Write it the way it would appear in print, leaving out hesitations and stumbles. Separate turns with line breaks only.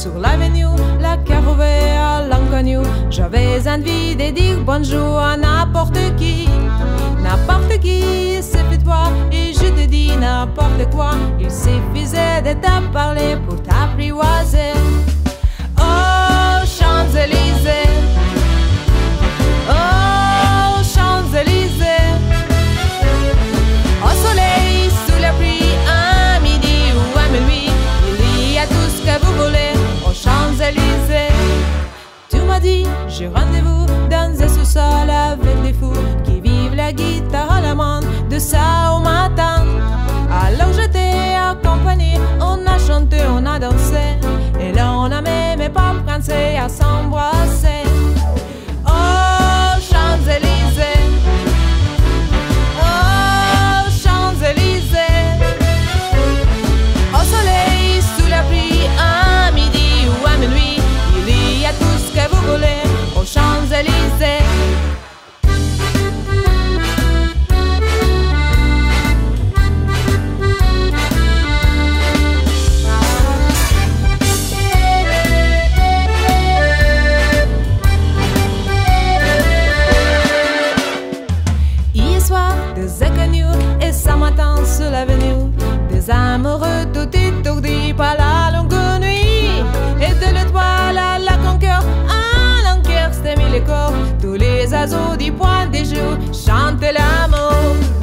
sur l'avenue, la carouée à l'inconnu. J'avais envie de dire bonjour à n'importe qui. N'importe qui, c'est toi, et je te dis n'importe quoi. Il suffisait de te parler pour t'apprivoiser. Oh, Champs-Élysées. Oh, Champs-Élysées. Au soleil, sous la pluie, à midi ou à minuit, il y a tout ce que vous voulez aux Champs-Élysées. Tu m'as dit, j'ai rendez-vous dans un sous-sol avec des fous qui vivent la guitare à la main, de ça au matin. Alors je t'ai accompagné, on a chanté, on a dansé, et là on a même pas pensé à s'embrasser. Oh, Champs-Élysées. Oh, Champs-Élysées. Au soleil, sous la pluie, à midi ou à minuit, il y a tout ce que vous voulez aux Champs-Élysées. Des inconnus et ça m'attend sur l'avenue. Des amoureux tout étourdis par la longue nuit. Et de l'étoile à la conquête, à l'enquête, c'était mis les corps. Tous les oiseaux du point des jours chantaient l'amour.